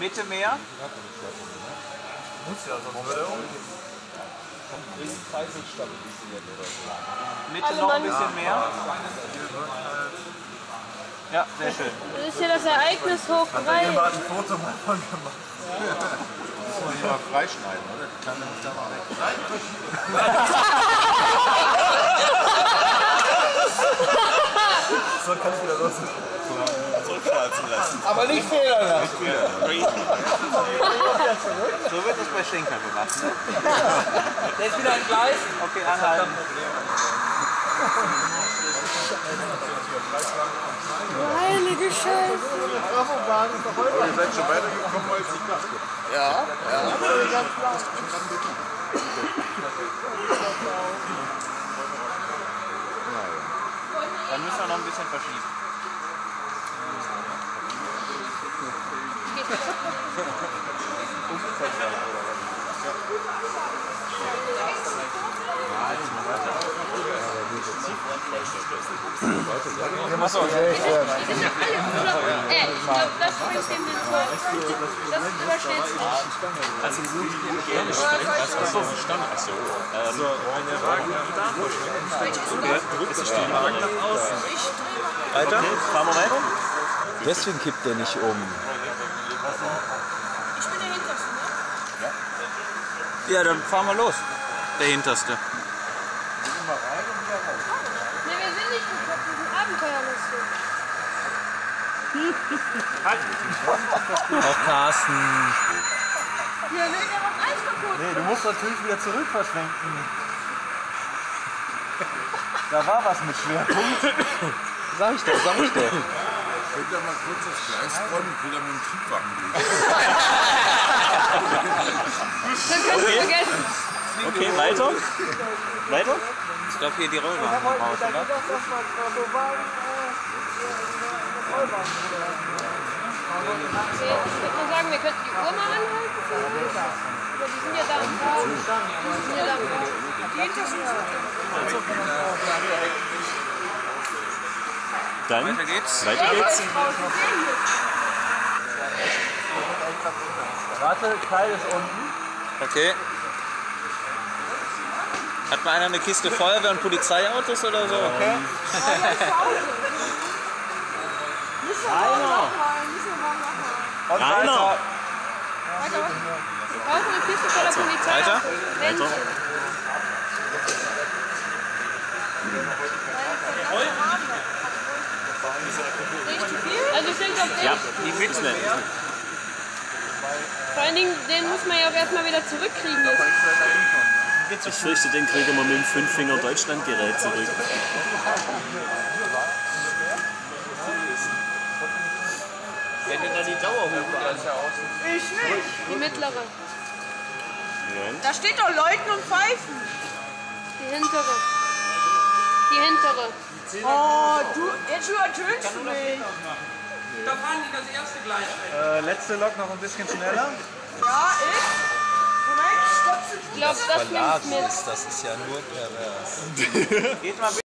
Mitte mehr. Muss ja, sonst wird er stabilisiert oder so. Mitte noch ein bisschen mehr. Ja, sehr schön. Das ist ja das Ereignis hoch 3. Ich habe ein Foto mal von gemacht. Muss man hier mal freischneiden, oder? Die kann nämlich da mal weg. So kann ich wieder los. Zurückschalten lassen. Aber nicht fehlerhaft. So wird es bei Schenker gemacht, ne? Der ist wieder ein Gleis. Okay, anhalten. Heilige Scheiße. Ihr seid schon weitergekommen, als ich dachte. Ja. Dann müssen wir noch ein bisschen verschieben. Achso, Das bringt dem den vor. Das übersteht sich. Also nur die gerne sprechen. Achso, verstanden. Achso. So, eine Wagen da vorstellen. Drückt sich den Wagen nach außen. Weiter? Okay, fahren wir weiter? Deswegen kippt der nicht um. Ich bin der Hinterste, ne? Ja, dann fahren wir los. Der Hinterste. Ne, wir sind nicht gekommen, wir sind abenteuerlustig. Auch Carsten. Ja, will der was Eis kaputt? Nee, du musst natürlich wieder zurück verschwenken. Da war was mit Schwerpunkt. Sag ich doch. Ich will da mal kurz das Gleis räumen, ich will da mit dem Triebwagen gehen. Dann kannst du vergessen. Okay, weiter. Weiter? Ich glaube hier die Rollwagen raus, oder? Okay, ich würde mal sagen, wir könnten die Uhr mal anhalten. Aber die sind ja da am Fahren. Die sind ja da am Fahren. Die Hintersten sind Dann Weiter geht's. weiter geht's. Warte, Keil ist unten. Okay. Hat mal einer eine Kiste Feuerwehr und Polizeiautos oder so? Okay. Und Rainer. weiter. Weiter. Wir brauchen eine Kiste voller Polizei. Weiter? Männchen. Nicht zu viel? Also ich denke auf den. Ja, Die Mitte. Vor allen Dingen, den muss man ja auch erstmal wieder zurückkriegen jetzt. ich fürchte, den kriegen wir mit dem 5-Finger-Deutschland-Gerät zurück. Wer denn da die Dauerhupe an? Ich nicht. Die mittlere. Da steht doch Läuten und Pfeifen. Die hintere. Die hintere. Oh, du, jetzt übertönst du mich. Da fahren die das erste Gleis. Letzte Lok noch ein bisschen schneller. Ja, ich? Moment, stopp. Ich glaube, das nimmt mit. Das ist ja nur pervers. Geht mal bitte.